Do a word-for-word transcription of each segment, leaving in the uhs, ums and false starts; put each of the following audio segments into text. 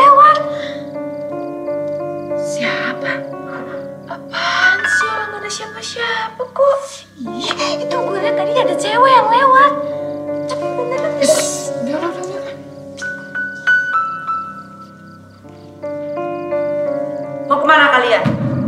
lewat. Siapa? Apaan sih, orang gak ada siapa-siapa kok. Ih, itu gue liat tadi ada cewek yang lewat. Cepet beneran. Biar udah, biar. Mau kemana kalian?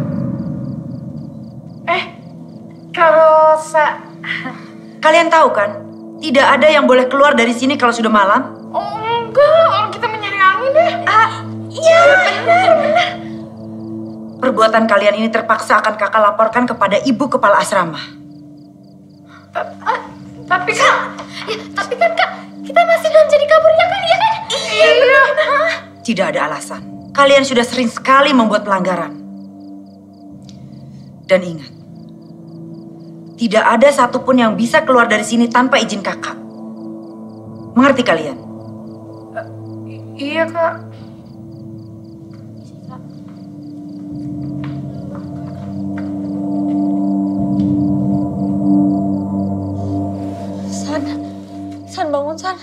Eh, Kak Rosa. Kalian tahu kan? Tidak ada yang boleh keluar dari sini kalau sudah malam. Oh enggak, orang kita mencari angin deh. Ah, iya benar, benar. Perbuatan kalian ini terpaksa akan kakak laporkan kepada ibu kepala asrama. Tapi Kak, Ya, tapi kan Kak, kita masih belum jadi kabur ya kan? Iya kan? iya iya. Tidak ada alasan. Kalian sudah sering sekali membuat pelanggaran. Dan ingat, tidak ada satupun yang bisa keluar dari sini tanpa izin kakak. Mengerti kalian? Iya Kak. San, San bangun San.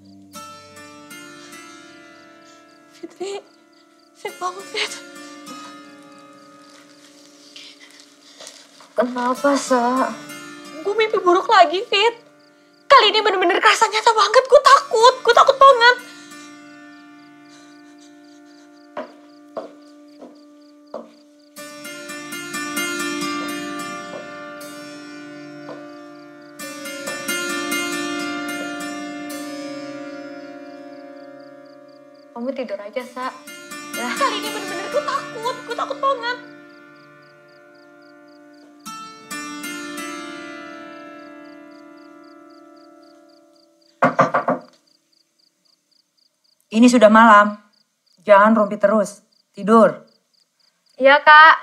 Fitri, Fit bangun Fit. Kenapa, Sa? Gue mimpi buruk lagi, Fit. Kali ini bener-bener kerasa nyata banget. Gue takut, gue takut banget. Kamu tidur aja, Sa. Ya. Kali ini bener-bener gue takut, gue takut banget. Ini sudah malam. Jangan rumpi terus. Tidur. Iya, Kak.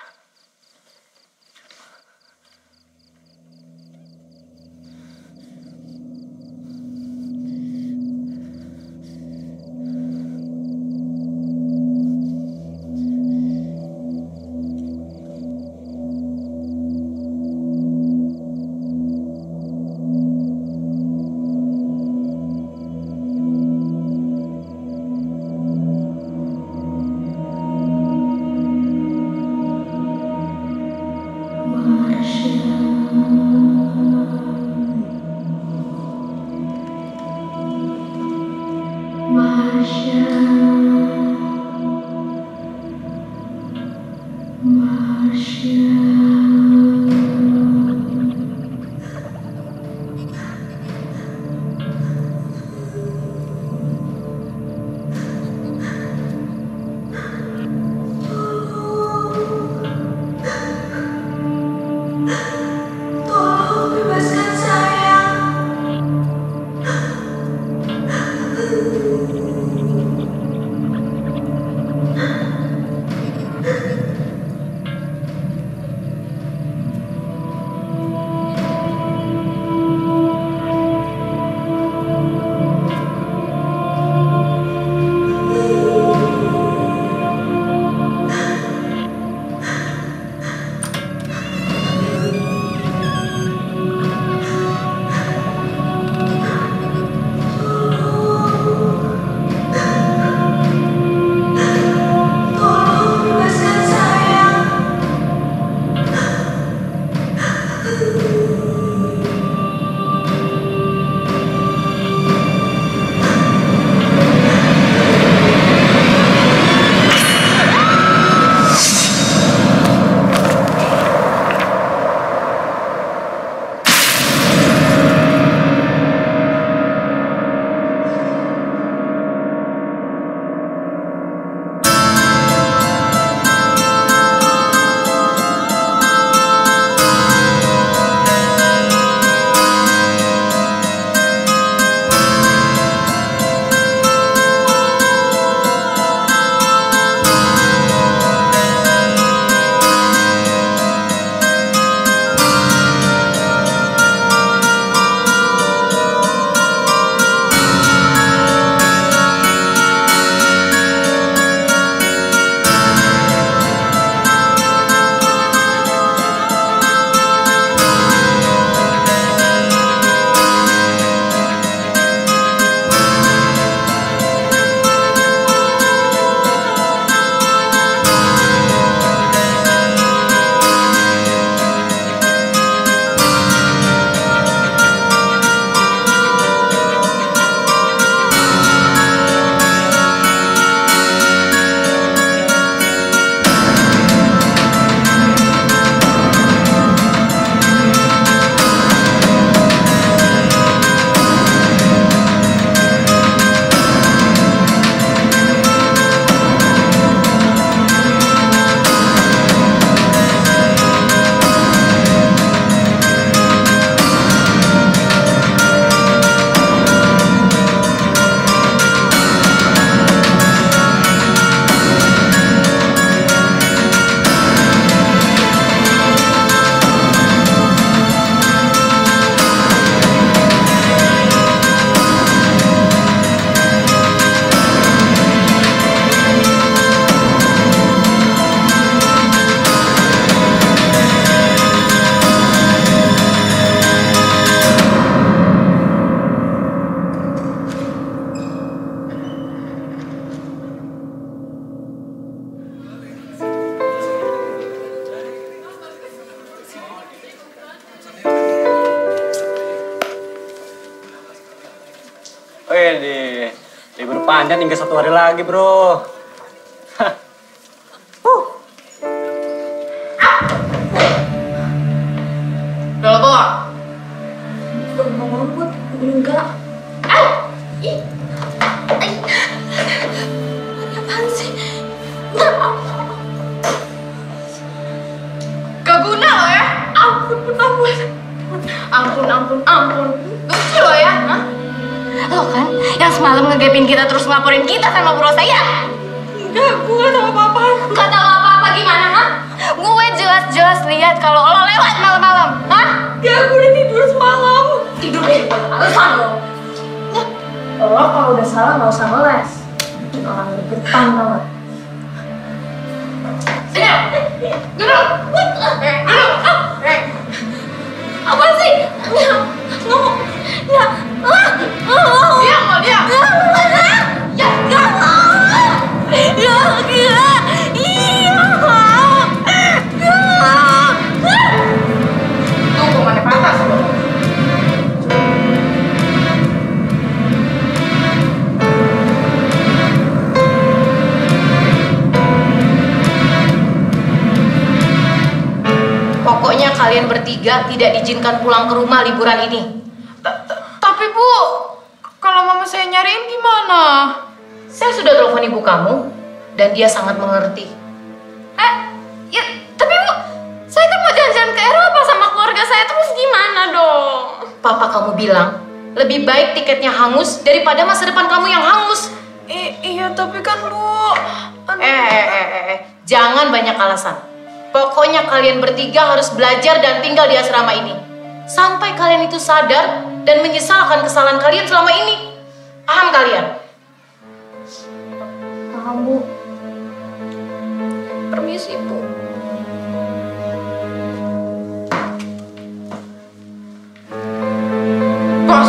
panjang hingga satu hari lagi, bro. Uh. Udah lo bawa? Gue mau ngebut, enggak. Ah! Ih! Ay. Ini apaan sih? Enggak. Gak guna lo ya? Ampun, ampun. Ampun, ampun, ampun. Lucu lo ya? Hah? Lo kan Yang semalam ngegepin kita terus ngelaporin kita sama Bu Rosa ya? enggak, gue gak tau apa-apa. Gak tau apa-apa gimana, ha? Gue jelas-jelas lihat kalau lo lewat malam-malam, hah? Enggak, gue udah tidur semalam. Tidur deh, alasan lo. Lo kalau udah salah gak usah ngeles. Orang gegetan tau gak? Sini, duduk. Eh, duduk. Eh. Apa sih? Nggak mau. Ya. Diam lo, diam. Ya, nggak mau. Ya, gila. Iya. Tuh, kemana patah sebelum. Pokoknya kalian bertiga tidak diizinkan pulang ke rumah liburan ini. Tapi Bu, kalau mama saya nyariin gimana? Saya sudah telepon ibu kamu dan dia sangat mengerti. Eh, ya, tapi Bu, saya kan mau jalan-jalan ke Eropa sama keluarga saya, terus gimana dong? Papa kamu bilang, lebih baik tiketnya hangus daripada masa depan kamu yang hangus. I iya, tapi kan Bu... Eh, eh, eh, eh, jangan banyak alasan. Pokoknya kalian bertiga harus belajar dan tinggal di asrama ini. Sampai kalian itu sadar dan menyesalkan kesalahan kalian selama ini. Paham kalian? Paham, Bu. Permisi, Bu. Bos.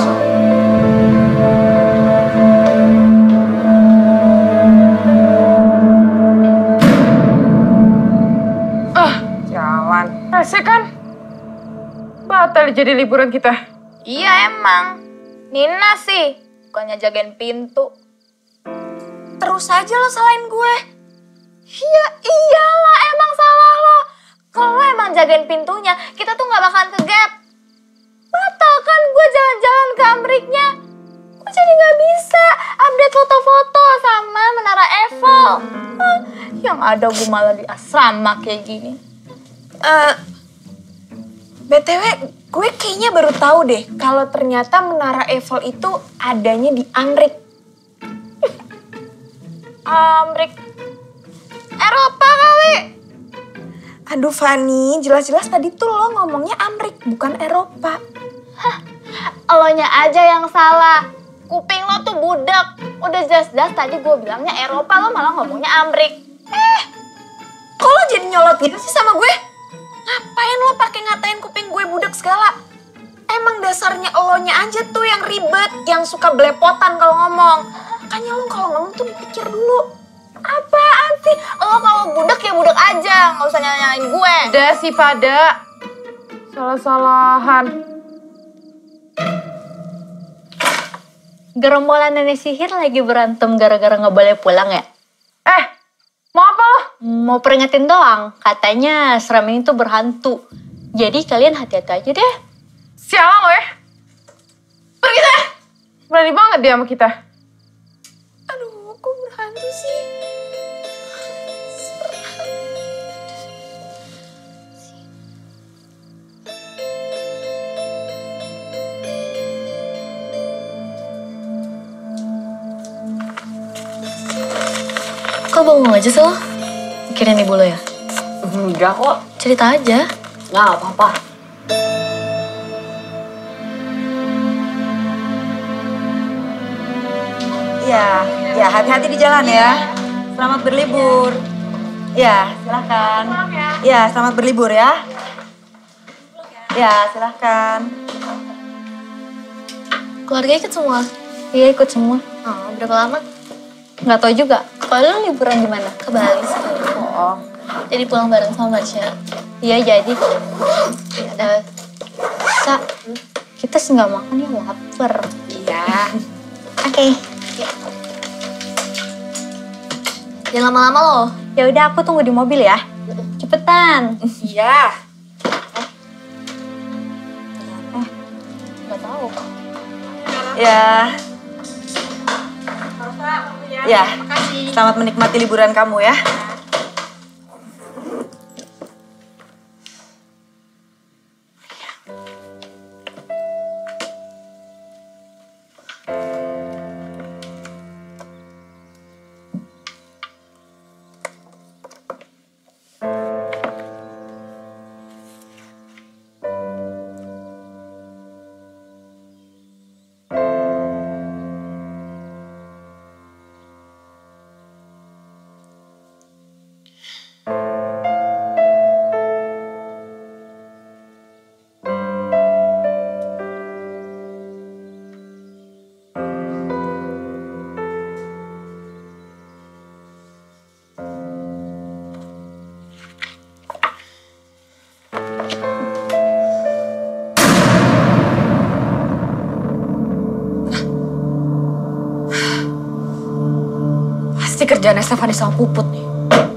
Asik kan? Batal jadi liburan kita. Iya emang. Nina sih, bukannya jagain pintu. Terus aja lo salahin gue. Iya iyalah emang salah lo. Kalau lo emang jagain pintunya, kita tuh gak bakalan ke gap. Batal kan gue jalan-jalan ke Amriknya. Gue jadi gak bisa update foto-foto sama Menara Eiffel. Hah, yang ada gue malah di asrama kayak gini. Eh, B T W gue kayaknya baru tahu deh kalau ternyata Menara Eiffel itu adanya di Amrik. Amrik Eropa kali. Aduh Fani, jelas-jelas tadi tuh lo ngomongnya Amrik, bukan Eropa. Hah, elonya aja yang salah. Kuping lo tuh budak. Udah jelas-jelas tadi gue bilangnya Eropa, lo malah ngomongnya Amrik. Eh, kok lo jadi nyolot gitu sih sama gue? Ngapain lo pakai ngatain kuping gue budak segala? Emang dasarnya elonya aja tuh yang ribet, yang suka belepotan kalau ngomong. Makanya lo kalau ngomong tuh pikir dulu. Apaan sih? Lo kalau budak ya budak aja, nggak usah nyalain gue. Udah sih pada salah-salahan. Gerombolan nenek sihir lagi berantem gara-gara nggak boleh pulang ya? Eh, mau apa lo? Mau peringetin doang, katanya asrama ini tuh berhantu. Jadi kalian hati-hati aja deh. Sialan lo ya. Pergi deh. Berani banget dia sama kita. Aduh, kok berhantu sih? Kok bengong aja sih lo? Mikirin ibu lo ya? Enggak kok. Cerita aja. Nggak apa-apa. Ya, ya hati-hati di jalan ya. Selamat berlibur. Ya, silahkan. Ya, selamat berlibur ya. Ya, silahkan. Keluarga ikut semua? Iya ikut semua. Oh, berapa lama? Nggak tahu juga. Kalau lo liburan di mana? Ke Bali sih. Oh. Jadi pulang bareng sama Marsha. Iya jadi. Ya udah. Sa, kita sih nggak makan ya lapar. Iya. Oke. Jangan lama-lama loh. Ya udah aku tunggu di mobil ya. Cepetan. Iya. Gak tahu. Ya. Ya. Selamat menikmati liburan kamu ya. Pasti kerjaan Stefani sama Puput nih.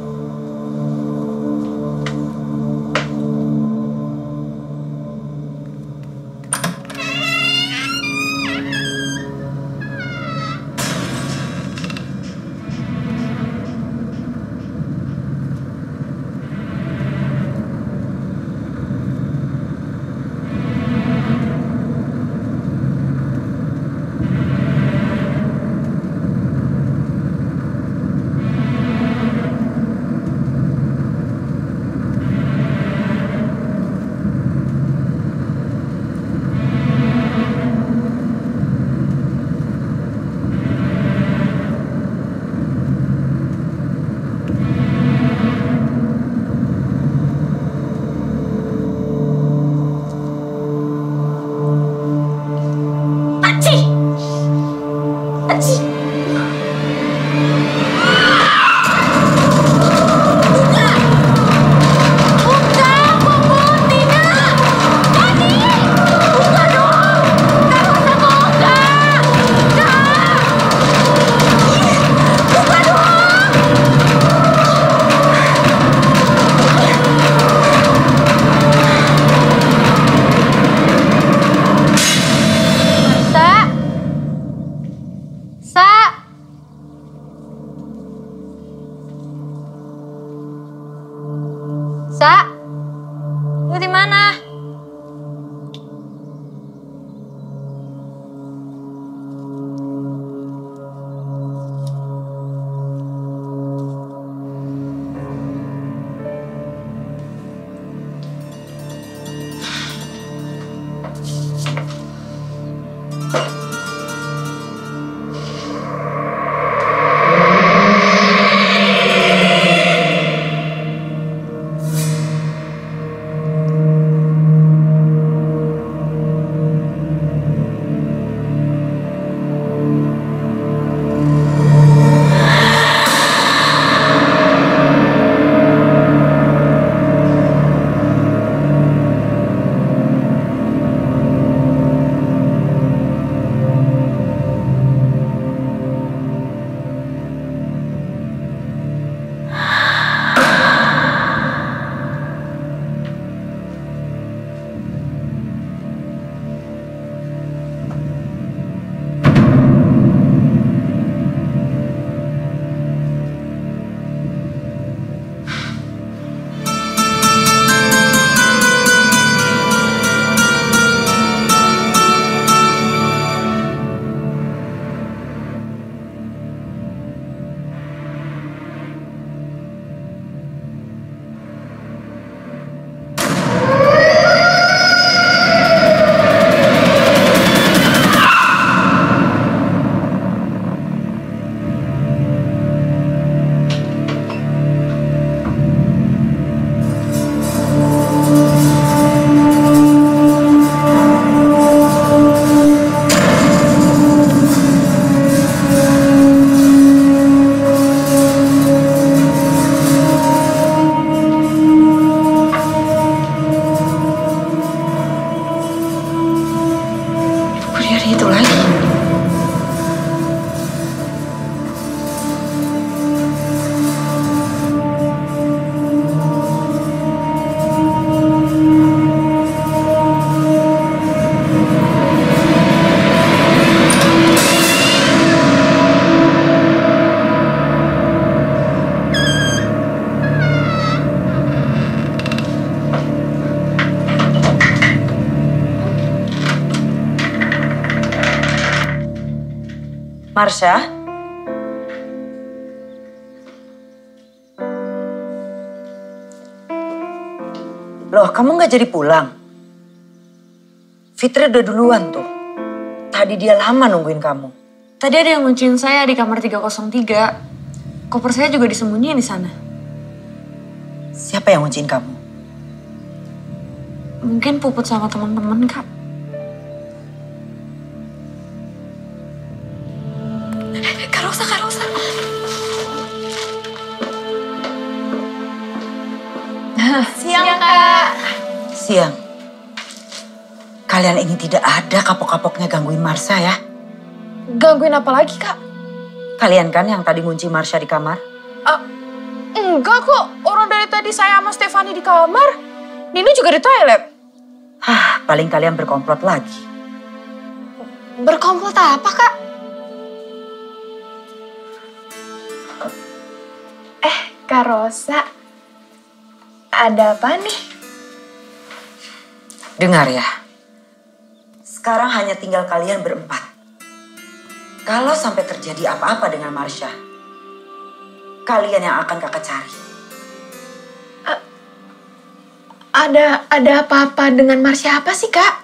Sa, lu di mana? Marsha? Loh, kamu nggak jadi pulang? Fitri udah duluan tuh. Tadi dia lama nungguin kamu. Tadi ada yang ngunciin saya di kamar tiga nol tiga. Koper saya juga disembunyiin di sana. Siapa yang ngunciin kamu? Mungkin Puput sama teman-teman, Kak. Kak Rosa, Kak Rosa. Siang, Kak. Siang. Kalian ini tidak ada kapok-kapoknya gangguin Marsha ya? Gangguin apa lagi, Kak? Kalian kan yang tadi ngunci Marsha di kamar? Uh, enggak kok, orang dari tadi saya sama Stefani di kamar. Nino juga di toilet. Hah, paling kalian berkomplot lagi. Berkomplot apa, Kak? Eh, Kak Rosa. Ada apa nih? Dengar ya. Sekarang hanya tinggal kalian berempat. Kalau sampai terjadi apa-apa dengan Marsha, kalian yang akan kakak cari. Uh, ada ada apa-apa dengan Marsha apa sih, Kak?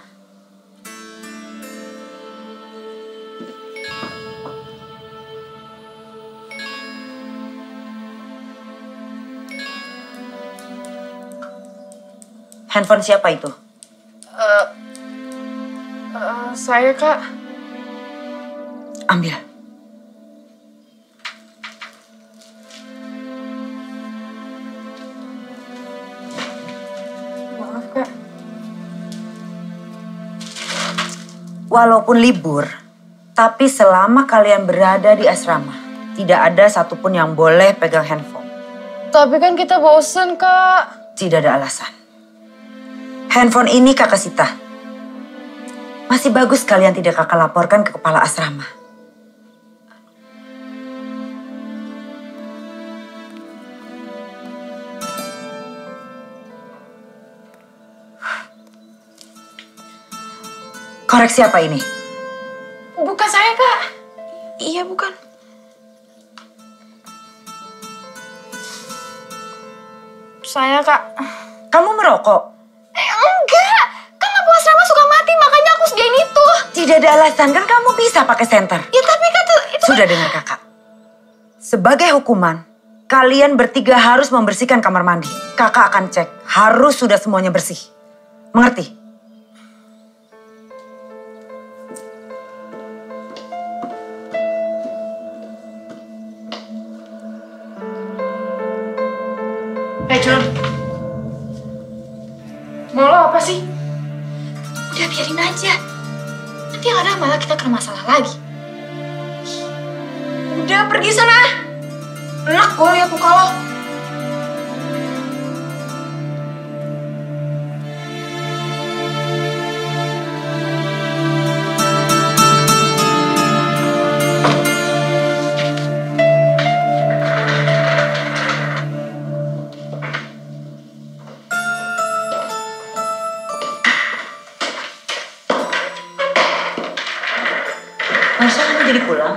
Handphone siapa itu? Uh, uh, saya, Kak. Ambil. Maaf, Kak. Walaupun libur, tapi selama kalian berada di asrama, tidak ada satupun yang boleh pegang handphone. Tapi kan kita bosen, Kak. Tidak ada alasan. Handphone ini kakak sita. Masih bagus kalian tidak kakak laporkan ke kepala asrama. Koreksi apa ini? Bukan saya, Kak. Iya, bukan. Saya, Kak. Kamu merokok? Eh, enggak. Kan lampu asrama suka mati, makanya aku sediain itu. Tidak ada alasan, kan kamu bisa pakai senter. Ya, tapi kata itu... Sudah dengar kakak. Sebagai hukuman, kalian bertiga harus membersihkan kamar mandi. Kakak akan cek, harus sudah semuanya bersih. Mengerti? Eh, John. Mau lo apa sih? Udah biarin aja. Nanti yang ada malah kita kena masalah lagi. Udah pergi sana. Enak gue liat muka lo. Masa kamu jadi pulang?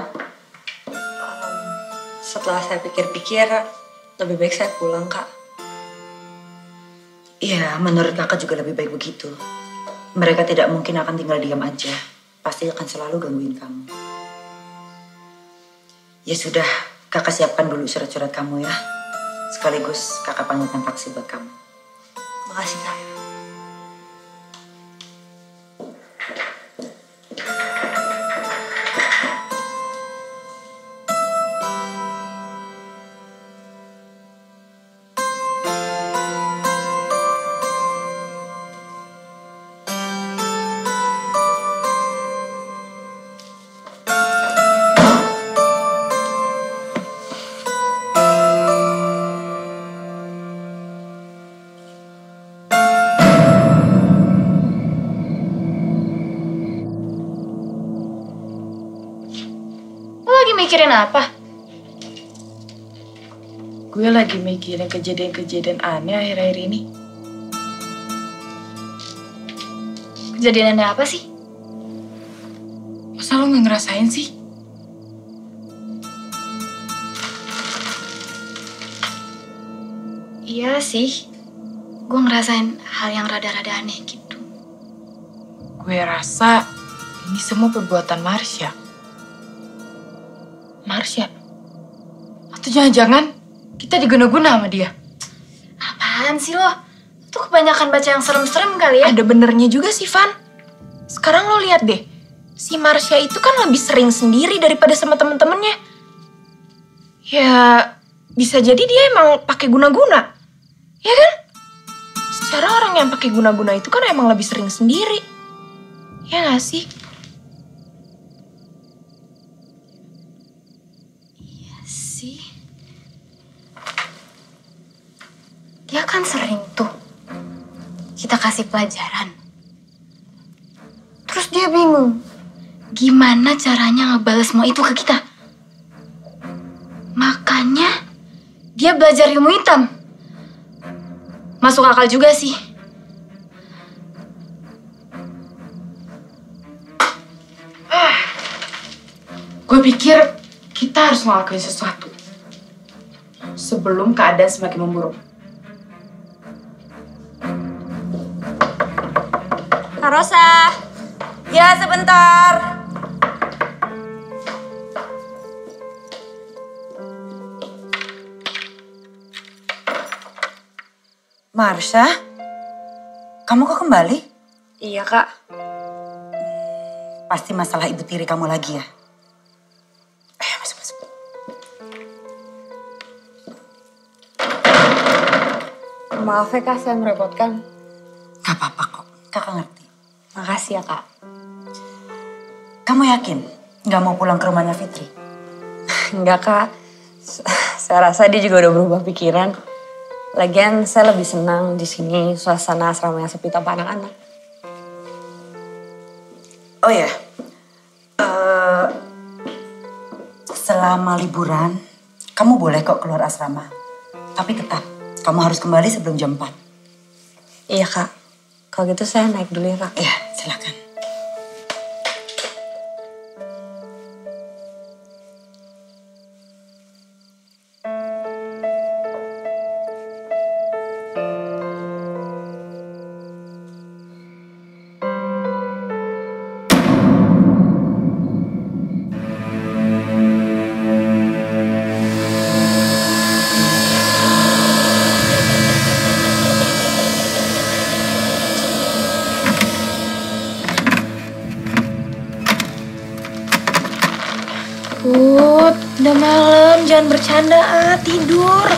Setelah saya pikir-pikir, lebih baik saya pulang, Kak. Iya, menurut kakak juga lebih baik begitu. Mereka tidak mungkin akan tinggal diam aja. Pasti akan selalu gangguin kamu. Ya sudah, kakak siapkan dulu surat-surat kamu ya. Sekaligus kakak panggilkan taksi buat kamu. Makasih, Kak. Mikirin apa? Gue lagi mikirin kejadian-kejadian aneh akhir-akhir ini. Kejadian aneh apa sih? Masa lo gak ngerasain sih? Iya sih, gue ngerasain hal yang rada-rada aneh gitu. Gue rasa ini semua perbuatan Marsha. Marsha? Atau jangan-jangan kita diguna-guna sama dia? Apaan sih lo? Tuh kebanyakan baca yang serem-serem kali ya? Ada benernya juga sih, Van. Sekarang lo lihat deh, si Marsha itu kan lebih sering sendiri daripada sama temen-temennya. Ya, bisa jadi dia emang pakai guna-guna, ya kan? Secara orang yang pakai guna-guna itu kan emang lebih sering sendiri, ya nggak sih? Iya sih. Dia kan sering tuh kita kasih pelajaran. Terus dia bingung, gimana caranya ngebales semua itu ke kita. Makanya dia belajar ilmu hitam. Masuk akal juga sih. Ah, gue pikir kita harus ngelakuin sesuatu sebelum keadaan semakin memburuk. Kak Rosa, ya sebentar. Marsha, kamu kok kembali? Iya kak. Pasti masalah ibu tiri kamu lagi ya? Eh, masuk, masuk. Maaf ya kak, saya merepotkan. Gak apa-apa kok, kakak ngerti. Makasih ya kak. Kamu yakin gak mau pulang ke rumahnya Fitri? Enggak kak, saya rasa dia juga udah berubah pikiran. Lagian saya lebih senang di sini suasana asrama yang sepi tanpa anak-anak. Oh ya, uh, selama liburan kamu boleh kok keluar asrama. Tapi tetap kamu harus kembali sebelum jam empat. Iya kak, kalau gitu saya naik dulu ya kak. Ya, silakan. Put, udah malam, jangan bercanda, ah, tidur.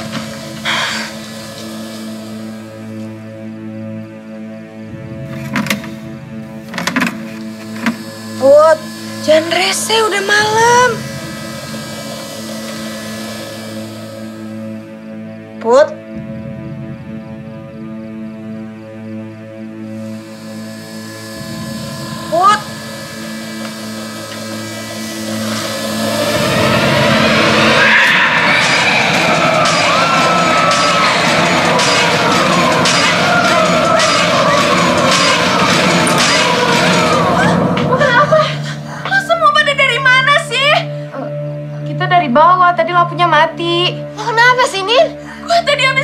Put, jangan rese, udah malam. Put. Put. Kita dari bawah, tadi lampunya mati. Lo kenapa sih, Nin? Gue tadi habis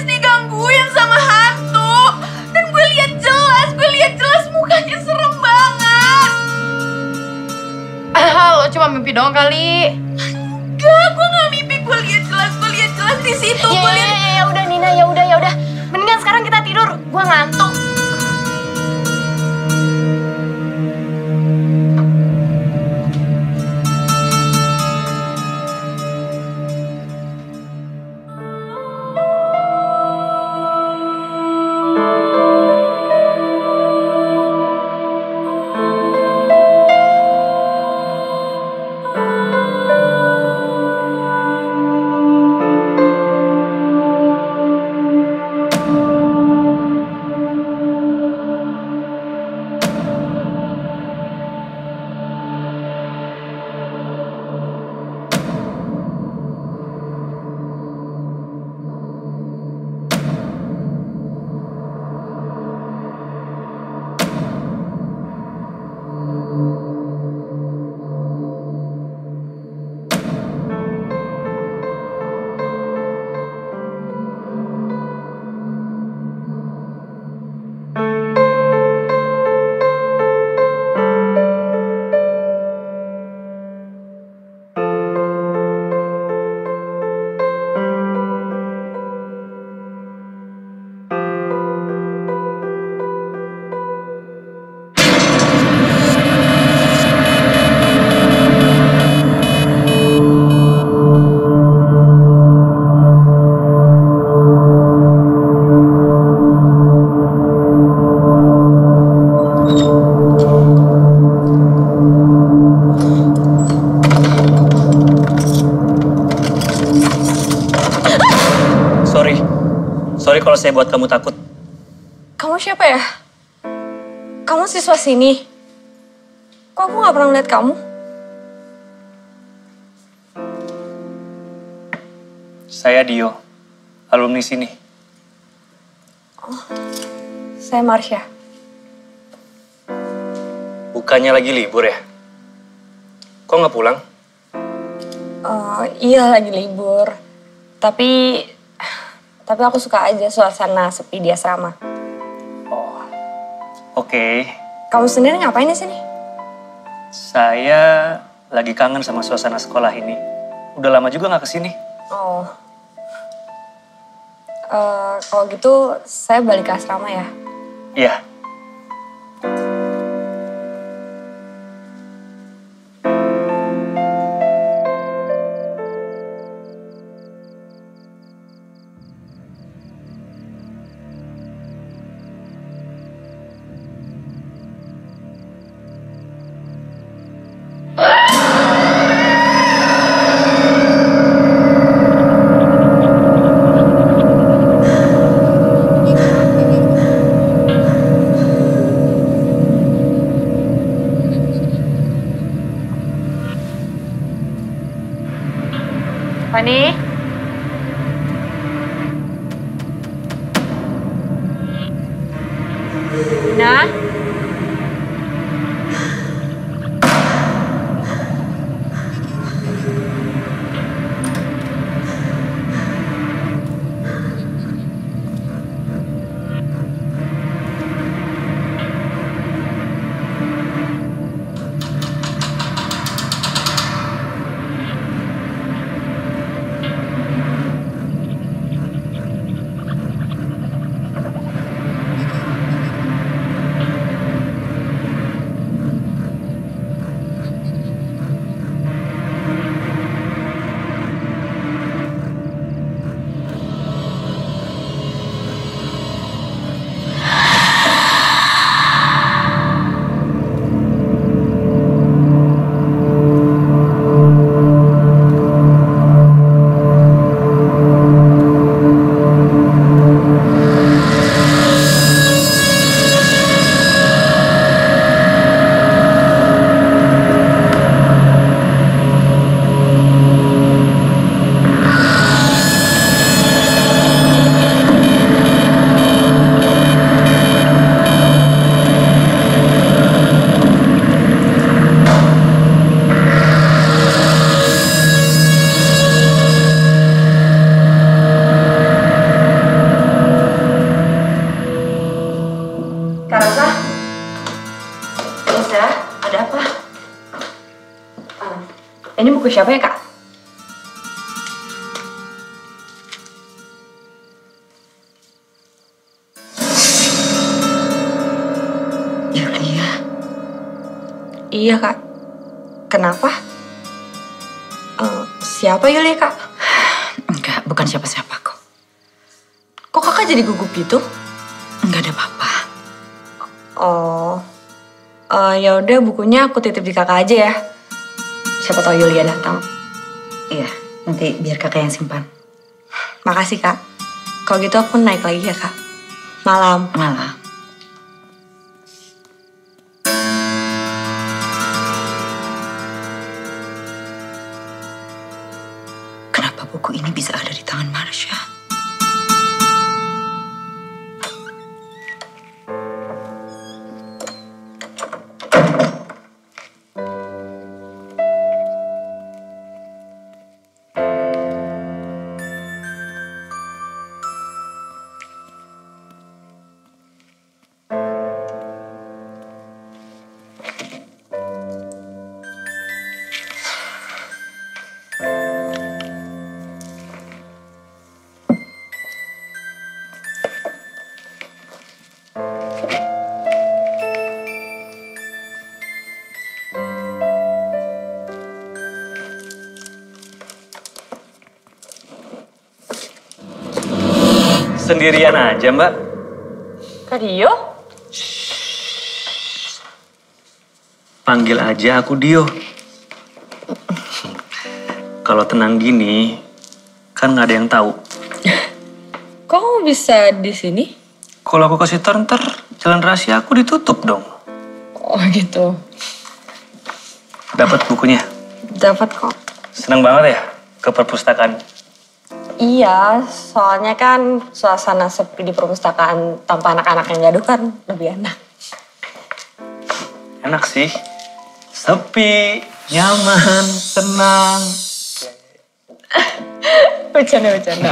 Sorry kalau saya buat kamu takut. Kamu siapa ya? Kamu siswa sini? Kok aku gak pernah lihat kamu? Saya Dio, alumni sini. Oh, saya Marsha. Bukannya lagi libur ya? Kok nggak pulang? Uh, iya lagi libur. Tapi, tapi aku suka aja suasana sepi di asrama. Oh, oke. Okay. Kamu sendiri ngapain di sini? Saya lagi kangen sama suasana sekolah ini. Udah lama juga nggak kesini. Oh. Uh, kalau gitu saya balik ke asrama ya? Iya. Fani? Nah? Ini buku siapa ya, Kak? Yulia. Iya, Kak. Kenapa? Uh, siapa Yulia, Kak? Enggak, bukan siapa-siapa kok. Kok Kakak jadi gugup gitu? Enggak ada apa-apa. Oh. Uh, ya udah bukunya aku titip di Kakak aja ya. Siapa tahu Yulia datang. Iya, nanti biar kakak yang simpan. Makasih, Kak. Kalau gitu aku naik lagi ya, Kak. Malam. Malam. Kenapa buku ini bisa ada di tangan Marsha? Sendirian aja, Mbak. Kak Dio? Panggil aja aku Dio. Kalau tenang gini, kan nggak ada yang tahu. Kok kamu bisa di sini? Kalau aku kasih tahu ntar jalan rahasia aku ditutup dong. Oh gitu. Dapat bukunya? Dapat kok. Seneng banget ya ke perpustakaan? Iya, soalnya kan suasana sepi di perpustakaan tanpa anak-anak yang gaduh kan lebih enak. Enak sih. Sepi, nyaman, tenang. Bercanda-bercanda.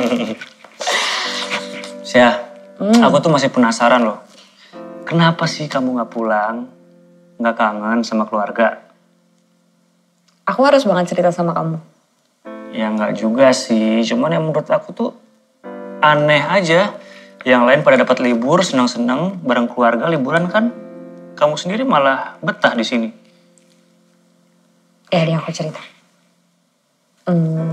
Syah, hmm. aku tuh masih penasaran loh. Kenapa sih kamu gak pulang? Gak kangen sama keluarga? Aku harus banget cerita sama kamu. Ya nggak juga sih, cuman yang menurut aku tuh aneh aja. Yang lain pada dapat libur, senang-senang, bareng keluarga liburan kan. Kamu sendiri malah betah di sini. Ya, dia aku cerita. Hmm.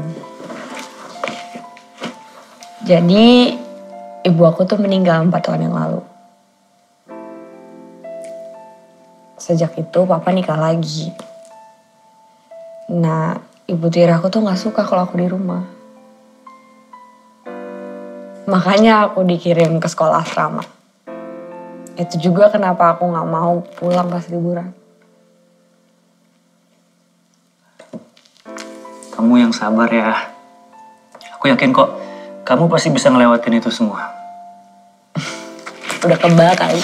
Jadi, ibu aku tuh meninggal empat tahun yang lalu. Sejak itu, papa nikah lagi. Nah, ibu tiri aku tuh gak suka kalau aku di rumah. Makanya aku dikirim ke sekolah asrama. Itu juga kenapa aku gak mau pulang pas liburan. Kamu yang sabar ya. Aku yakin kok, kamu pasti bisa ngelewatin itu semua. Udah kebal kali.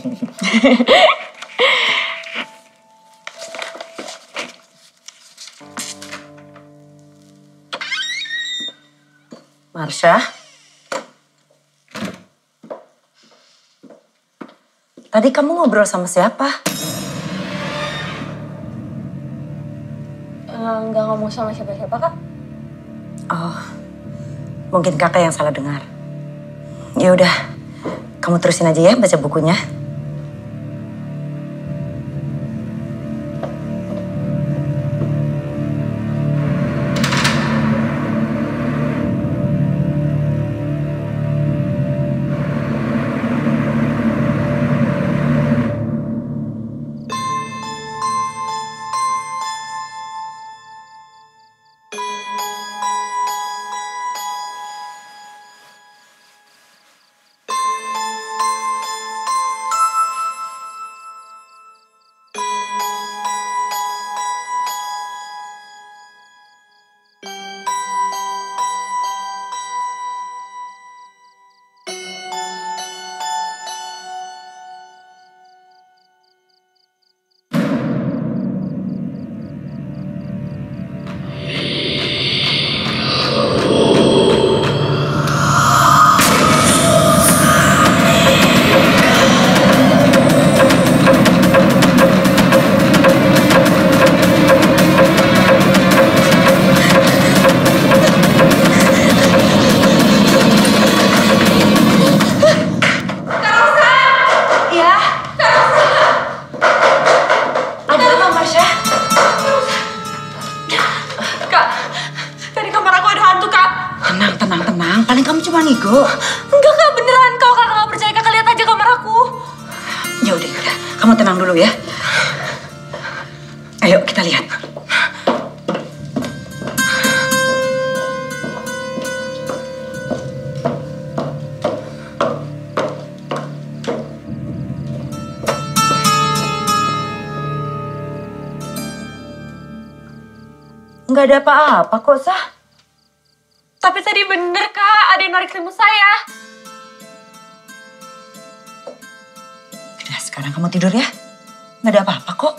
Marsha? Tadi kamu ngobrol sama siapa? Nggak ngomong sama siapa-siapa, Kak. Oh, mungkin kakak yang salah dengar. Ya udah, kamu terusin aja ya baca bukunya. Nego. Enggak kak, beneran. Kalau kakak nggak percaya, kakak lihat aja kamar aku. Ya udah, udah. Kamu tenang dulu ya. Ayo kita lihat. Nggak ada apa-apa kok, Sah. Tapi tadi bener kak, ada yang narik selimut saya. Udah, sekarang kamu tidur ya. Nggak ada apa-apa kok.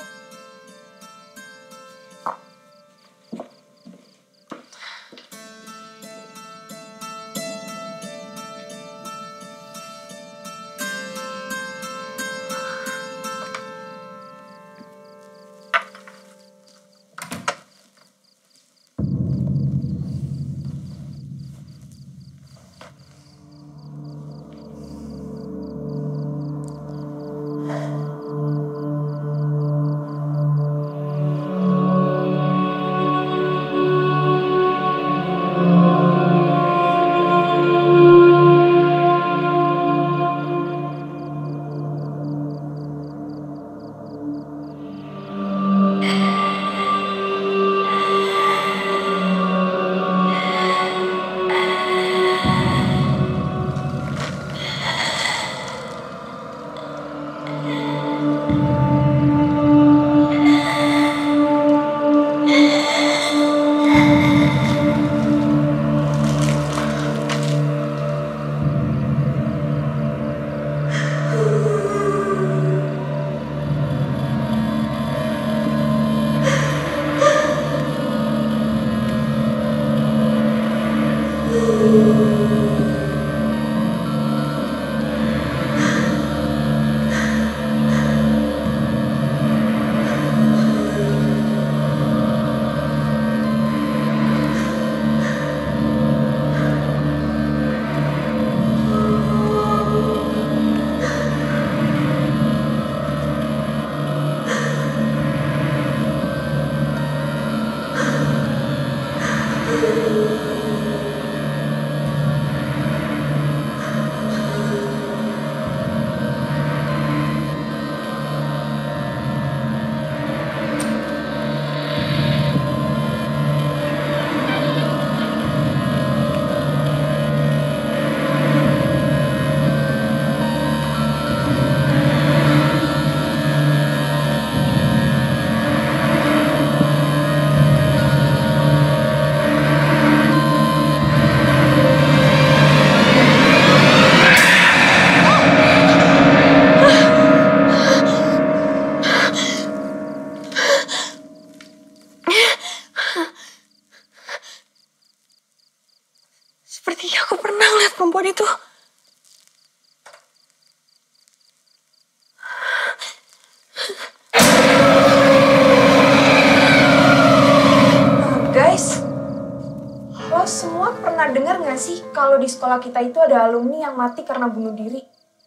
pernah dengar gak sih kalau di sekolah kita itu ada alumni yang mati karena bunuh diri?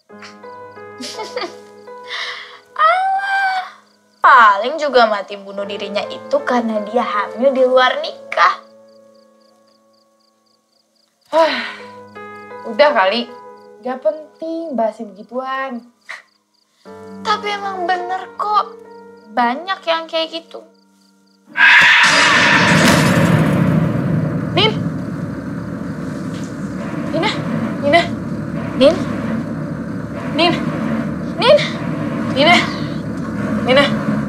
Alah, paling juga mati bunuh dirinya itu karena dia hamil di luar nikah. Udah kali, gak penting bahas begituan. Tapi emang bener kok, banyak yang kayak gitu. Nin! Nina! Nina! Nin? Nin! Nin? Nina! Nina!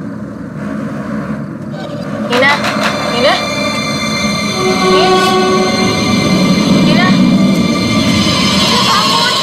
Nina? Nina! Nin? Nina? Nina bangun!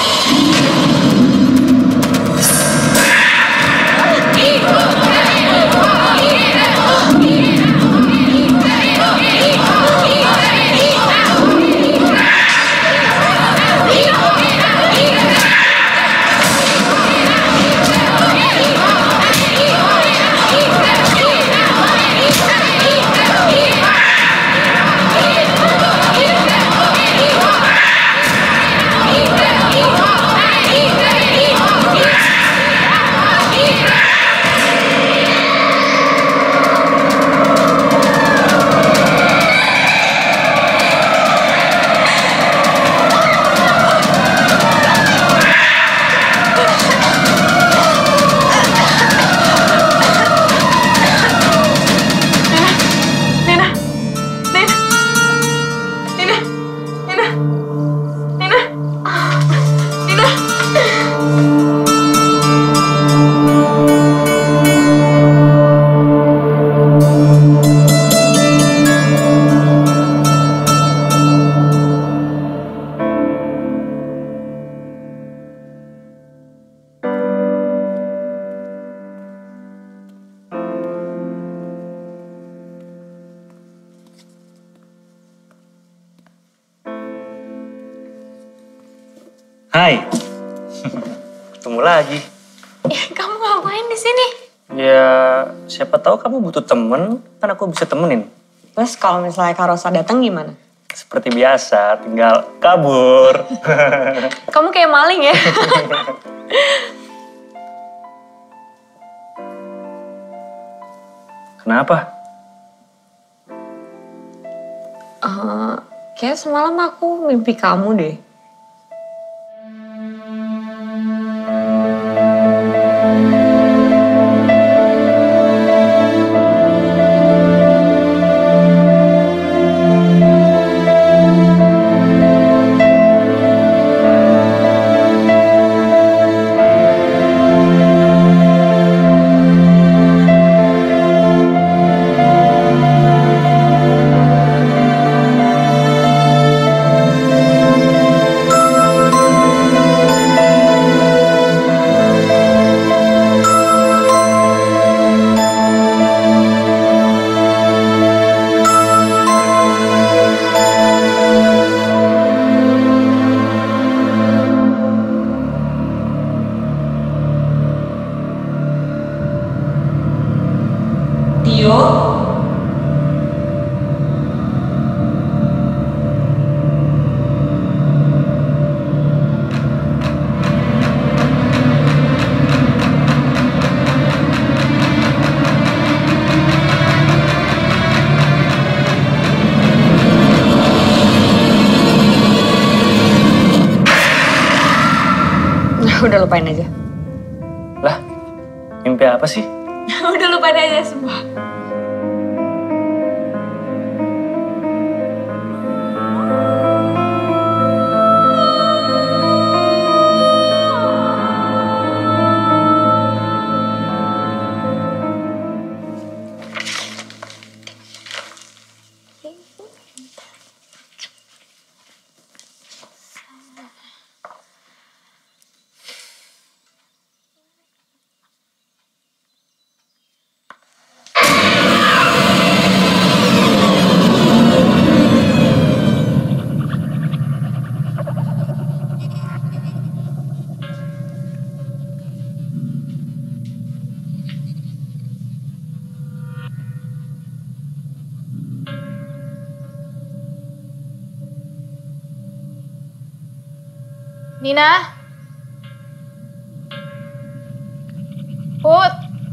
Hai, ketemu lagi. Kamu ngapain di sini? Ya, siapa tahu kamu butuh temen, kan aku bisa temenin. Terus kalau misalnya Kak Rosa datang gimana? Seperti biasa, tinggal kabur. Kamu kayak maling ya? Kenapa? Uh, kayak semalam aku mimpi kamu deh. Udah lupain aja. Lah, mimpi apa sih? Udah lupain aja semua. Nina? Put?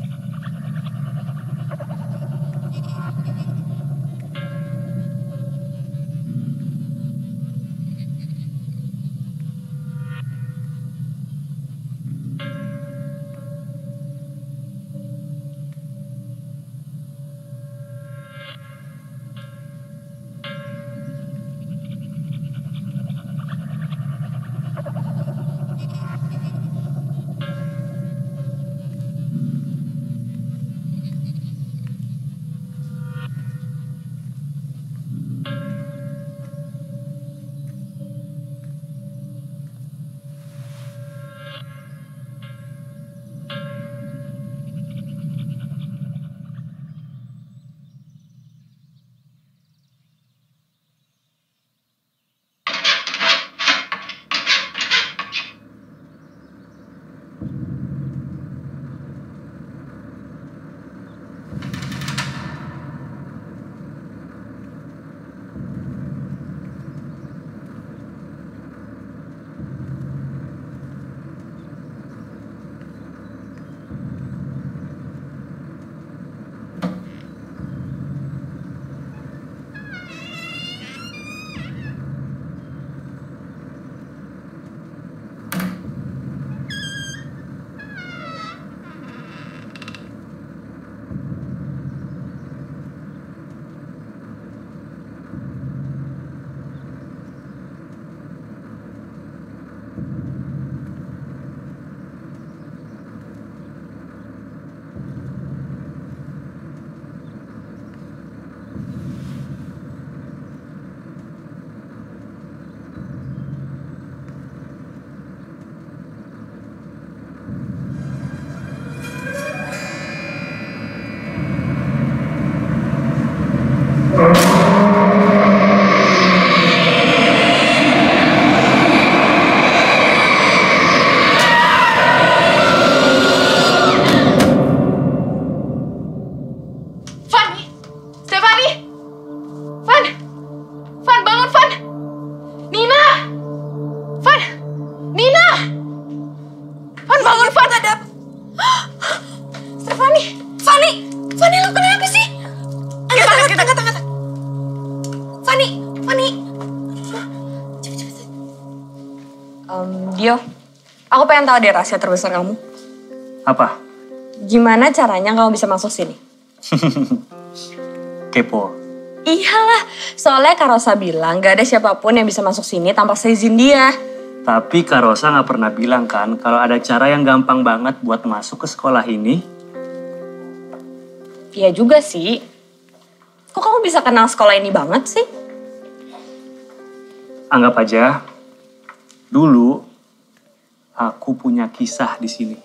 Dio, aku pengen tahu deh rahasia terbesar kamu. Apa? Gimana caranya kamu bisa masuk sini? Kepo. Iyalah, soalnya Kak Rosa bilang gak ada siapapun yang bisa masuk sini tanpa seizin dia. Tapi Kak Rosa gak pernah bilang kan kalau ada cara yang gampang banget buat masuk ke sekolah ini. Iya juga sih. Kok kamu bisa kenal sekolah ini banget sih? Anggap aja, dulu aku punya kisah di sini.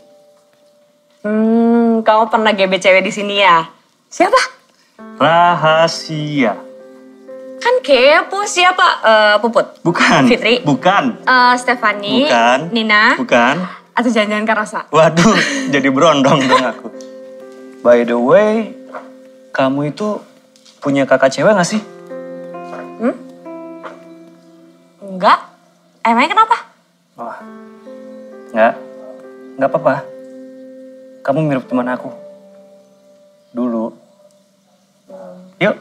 Hmm, kamu pernah G B cewek di sini ya? Siapa? Rahasia. Kan kepo siapa? Uh, Puput? Bukan. Fitri? Bukan. Uh, Stefani? Bukan. Nina? Bukan. Atau jangan-jangan Kak Rosa? Waduh, jadi berondong dong aku. By the way, kamu itu punya kakak cewek gak sih? Hmm? Enggak. Emangnya kenapa? Wah, enggak. Enggak apa-apa. Kamu mirip teman aku. Dulu. Yuk.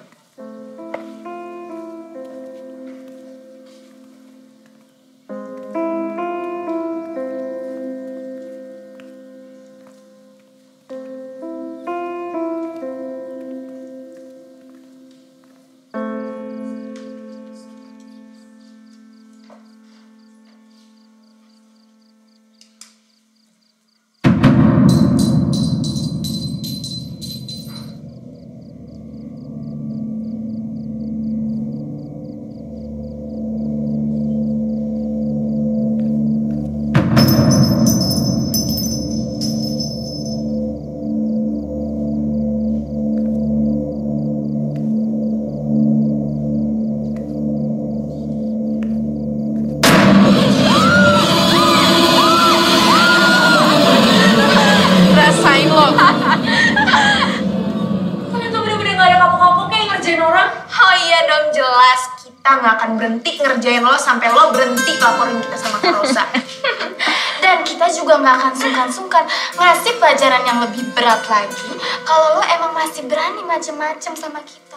akan berhenti ngerjain lo sampai lo berhenti laporin kita sama Kak Rosa. Dan kita juga nggak akan sungkan-sungkan ngasih pelajaran yang lebih berat lagi kalau lo emang masih berani macem-macem sama kita.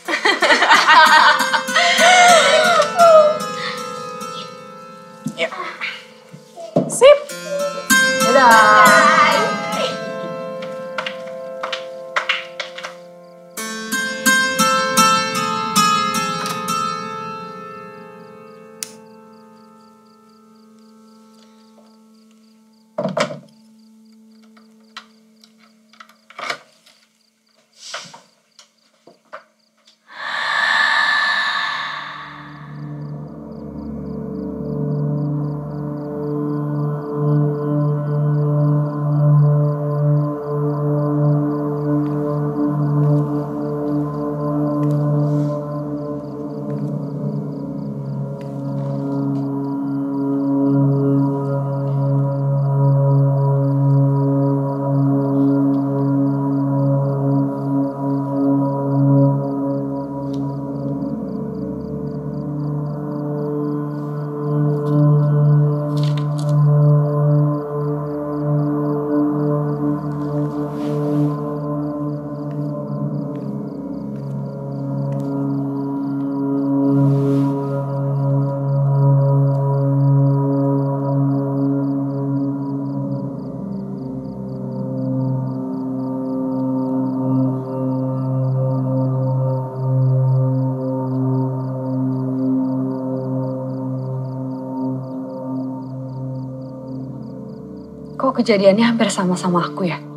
Ya. Sip. Dadah. Kok kejadiannya hampir sama-sama aku ya?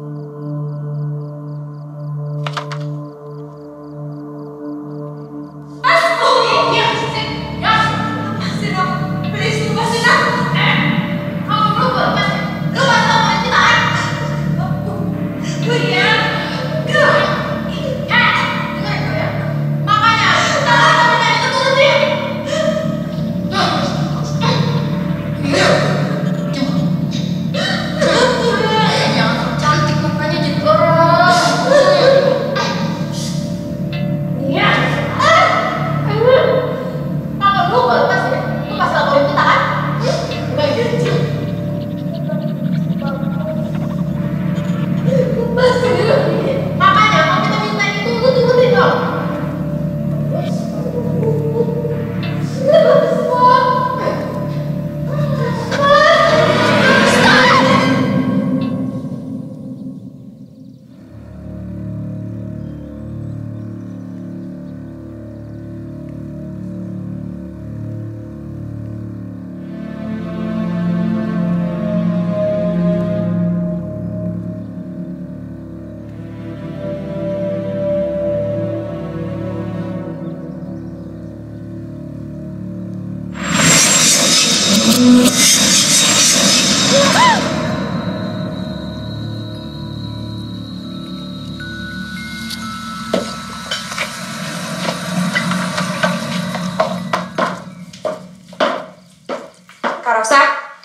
Kak Rosa.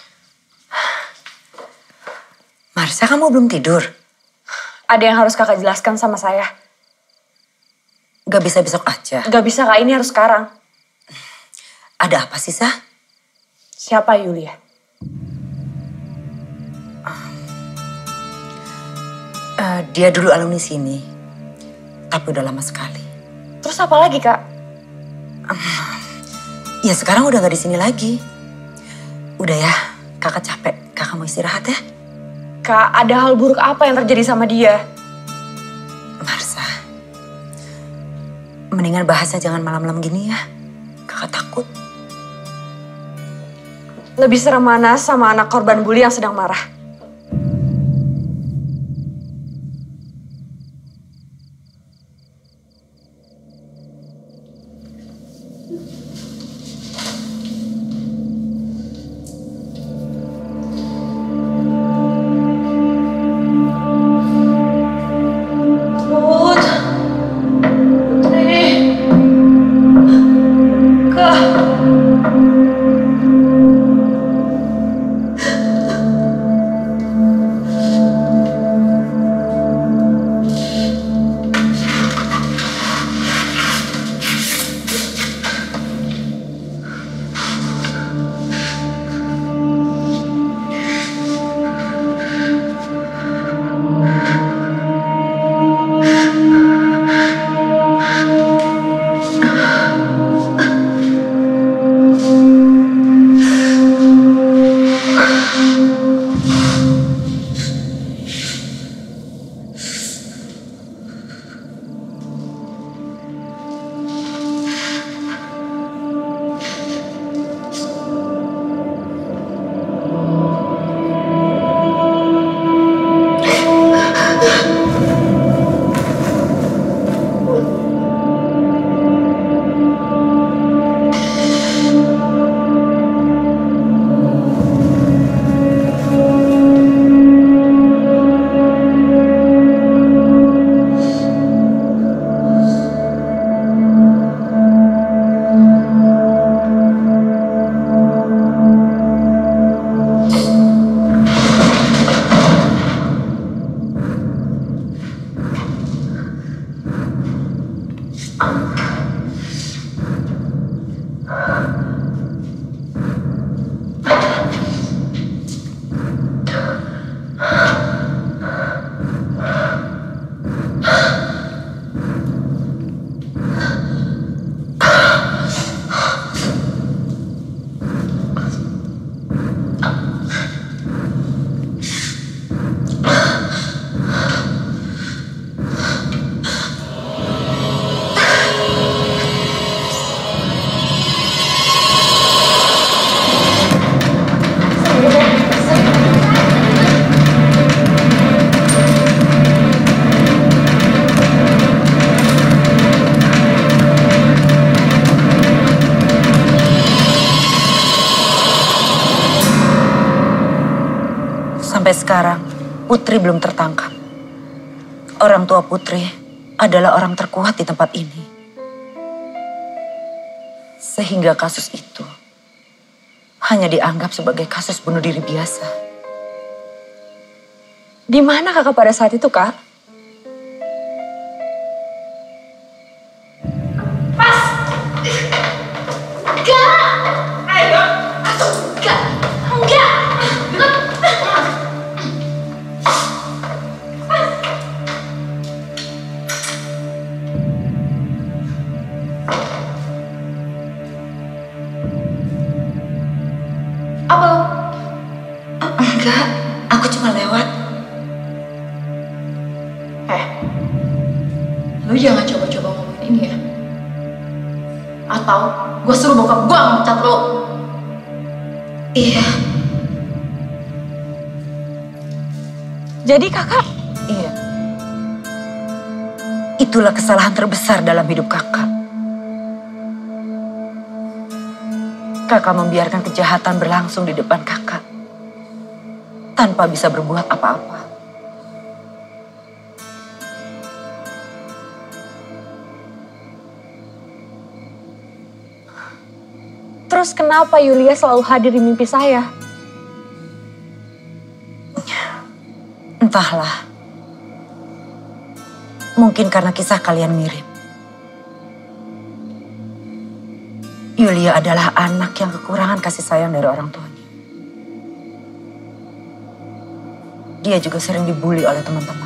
Marsha, kamu belum tidur? Ada yang harus kakak jelaskan sama saya. Gak bisa besok aja? Gak bisa kak, ini harus sekarang. Ada apa sih, Sah? Siapa Yulia? Uh, dia dulu alumni sini, tapi udah lama sekali. Terus apa lagi, Kak? Um, ya sekarang udah gak di sini lagi. Udah ya, kakak capek. Kakak mau istirahat ya? Kak, ada hal buruk apa yang terjadi sama dia? Marsha, mendingan bahasnya jangan malam-malam gini ya. Kakak takut. Lebih serem mana sama anak korban bully yang sedang marah? Sampai sekarang, Putri belum tertangkap. Orang tua Putri adalah orang terkuat di tempat ini. Sehingga kasus itu hanya dianggap sebagai kasus bunuh diri biasa. Di mana kakak pada saat itu, Kak? Enggak, aku cuma lewat. Eh, lu jangan coba-coba ngomongin ini ya. Atau gue suruh bokap gue mecat lo. Iya. Jadi kakak? Iya. Itulah kesalahan terbesar dalam hidup kakak. Kakak membiarkan kejahatan berlangsung di depan kakak. Tanpa bisa berbuat apa-apa. Terus kenapa Yulia selalu hadir di mimpi saya? Entahlah. Mungkin karena kisah kalian mirip. Yulia adalah anak yang kekurangan kasih sayang dari orang tuanya. Dia juga sering dibully oleh teman-teman.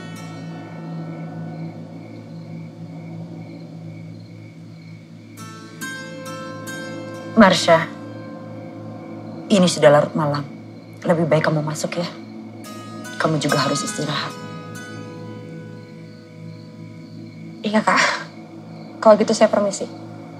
Marsha, ini sudah larut malam. Lebih baik kamu masuk ya. Kamu juga harus istirahat. Iya kak, kalau gitu saya permisi.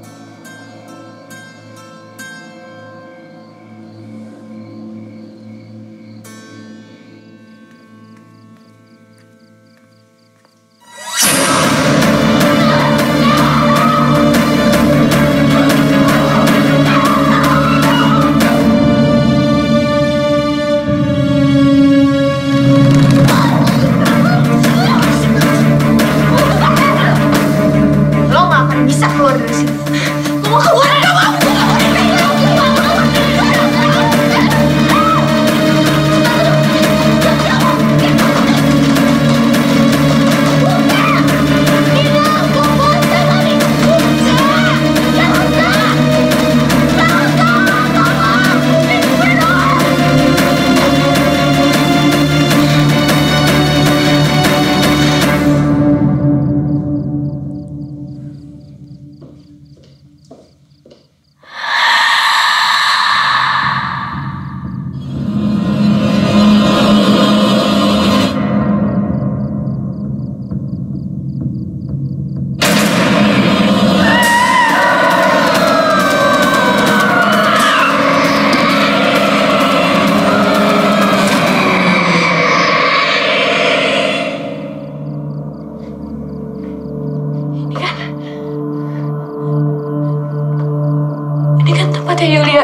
Yulia.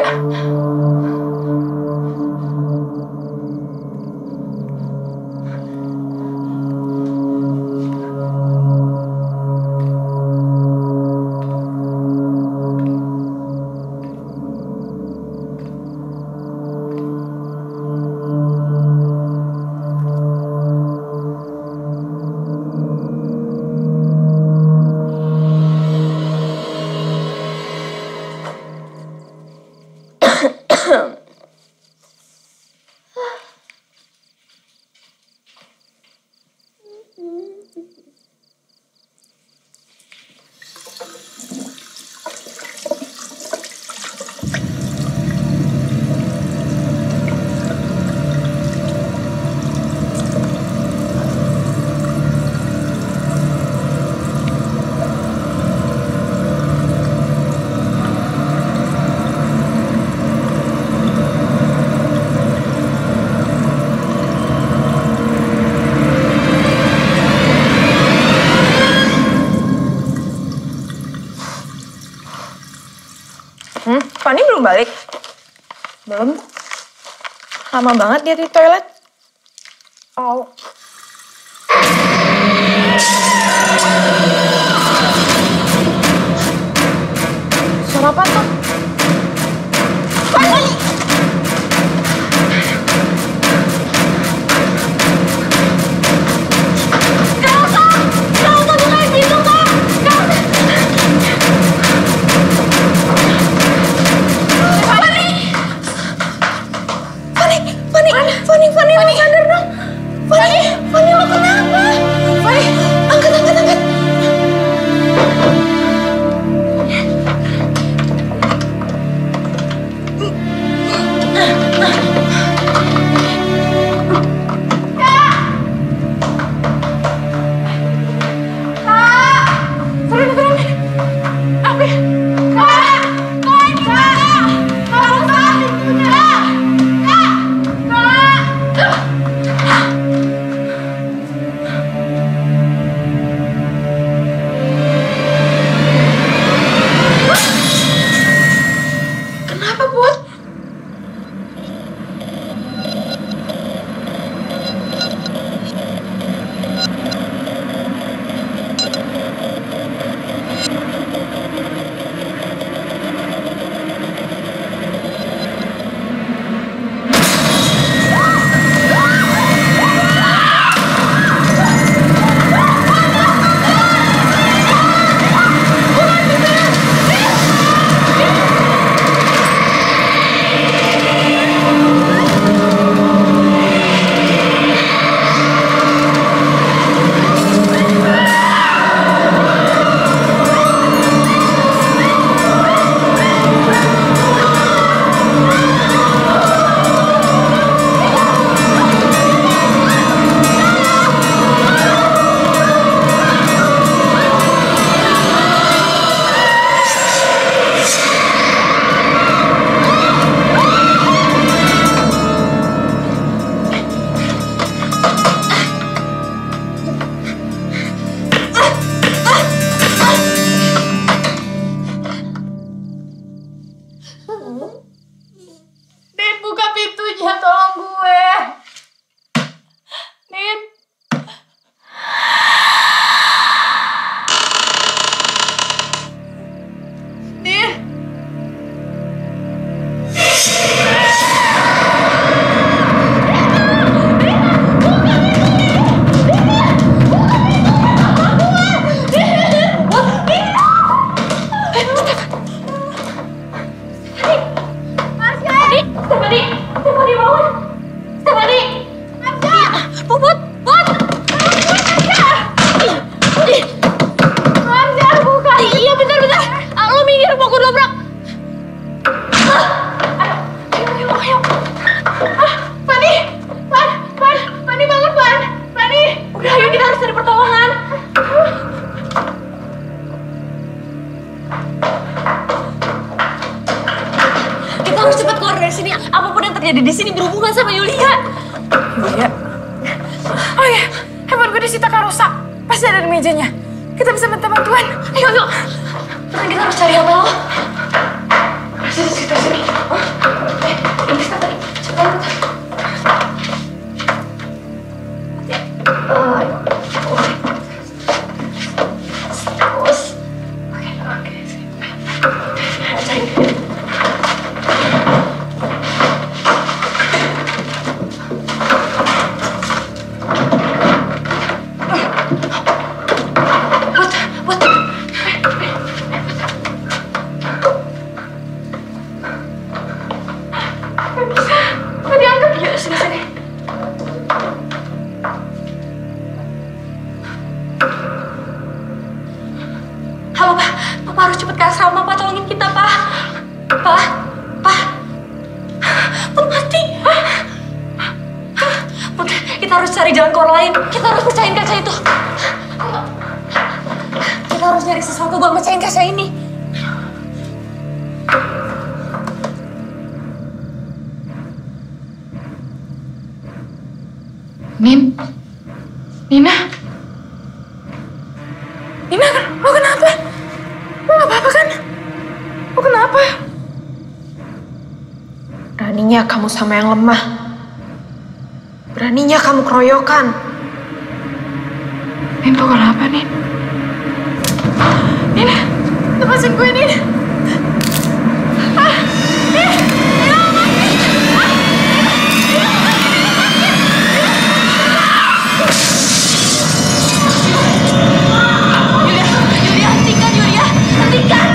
Hmm, Fani belum balik? Belum. Lama banget dia di toilet. Au. Suara apa tuh? Fanny! Gak usah! Gak usah bukain pintu, Kak! Gak usah! Fanny! Fanny! Fanny! Fanny! Fanny! Lo sadar dong! Fanny! Fanny, lo kenapa? Fanny! Angkat, angkat, angkat! terjadi di sini berhubungan sama Yulia. Yulia? Oh ya, handphone gue disita Kak Rosa. Pasti ada di mejanya. Kita bisa minta bantuan. Ayo, yuk. Sekarang kita harus cari apa lo? Sini, sini, sini. Oh. Eh, ini kita tadi. Cepetan kita. Uh, Terus. Oke, oke. Cari. Halo, Pak. Papa harus cepet ke asrama, Pak. Tolongin kita, Pak. Pak. Pak. Put mati. Put, kita harus cari jalan keluar lain. Kita harus pecahin kaca itu. Ayo. Kita harus nyari sesuatu buat mecahin kaca ini. Nin? Nina? Nina, lo kenapa? Lo gak apa-apa kan? Lo kenapa? Beraninya kamu sama yang lemah. Beraninya kamu keroyokan. Nin, kau kenapa, Nin? Nin, lepasin gue, Nin. Ah, Nin, Nin, lepasin. Ah, Yulia, Yulia, hentikan, Yulia, hentikan.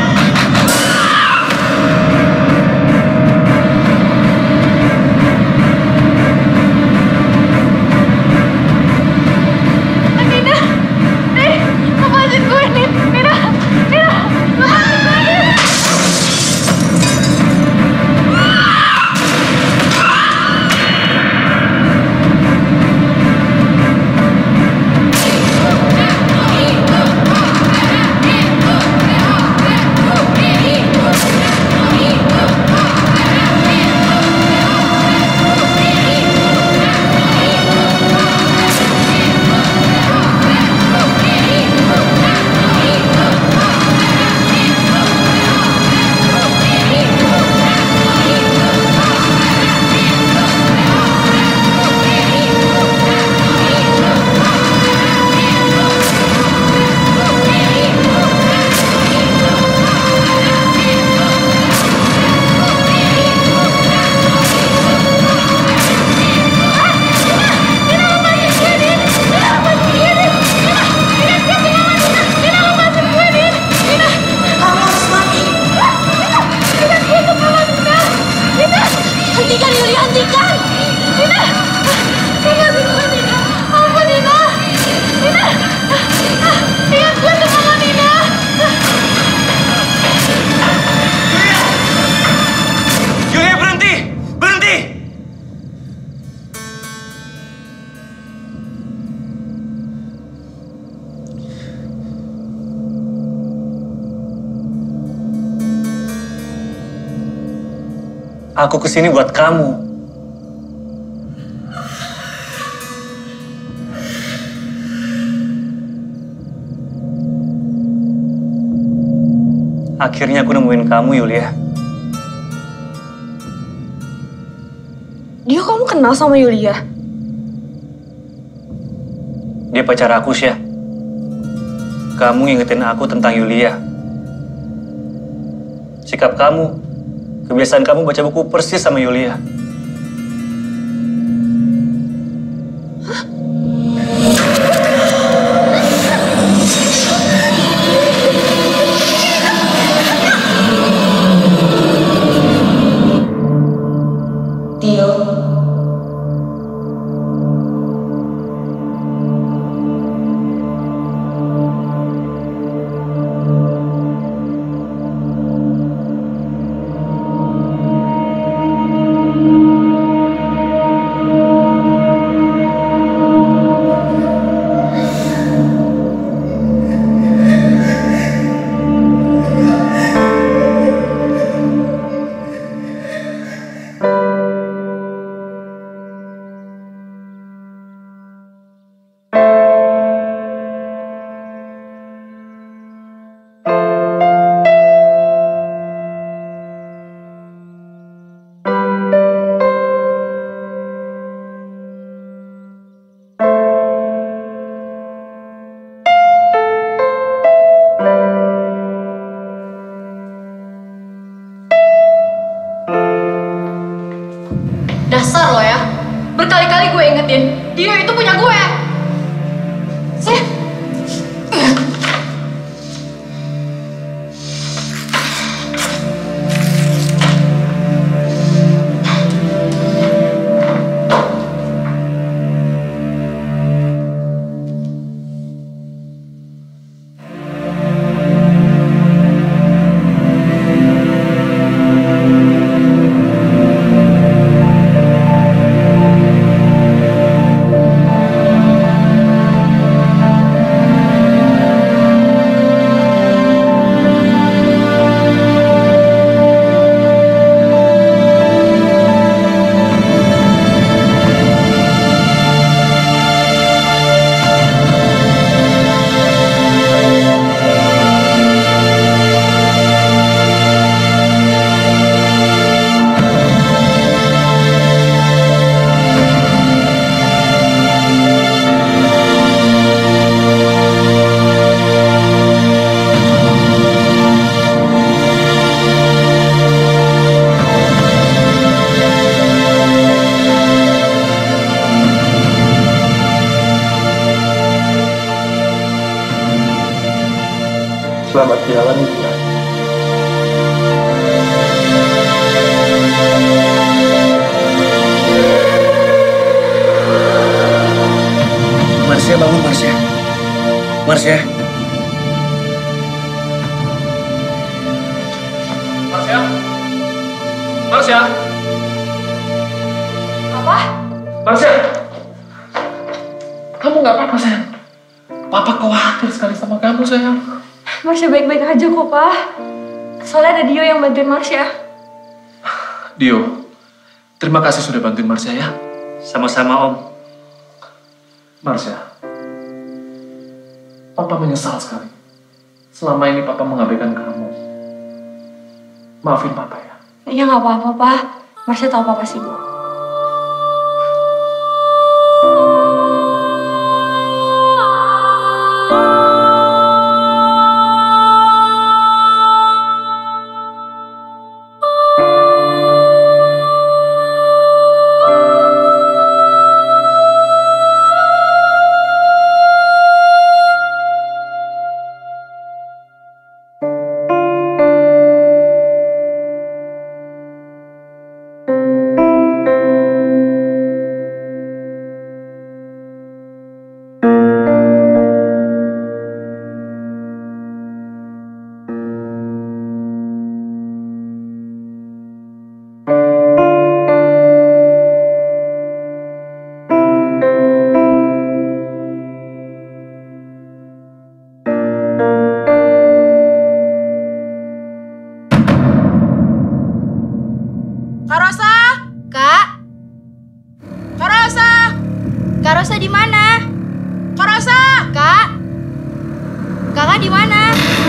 Aku kesini buat kamu. Akhirnya aku nemuin kamu, Yulia. Dia, kamu kenal sama Yulia? Dia pacar aku, Syah. Kamu ngingetin aku tentang Yulia. Sikap kamu, kebiasaan kamu baca buku persis sama Yulia. Hah? Tio. Dasar lo ya, berkali-kali gue ingetin, dia itu punya gue. Sih. Selamat jalan, Liburan. Marsha, bangun Marsha. Marsha. Marsha. Marsha. Apa? Marsha. Kamu nggak apa-apa, sayang? Papa khawatir sekali sama kamu, sayang. Marsha baik-baik aja kok, Pak. Soalnya ada Dio yang bantuin Marsha. Dio, terima kasih sudah bantuin Marsha ya. Sama-sama Om. Marsha, Papa menyesal sekali. Selama ini Papa mengabaikan kamu. Maafin Papa ya. Iya nggak apa-apa, Pak. Marsha tahu Papa sibuk. Kak Rosa? Kak, Kak Rosa? Kak Rosa di mana? Kak Rosa? Kak, Kakak di mana?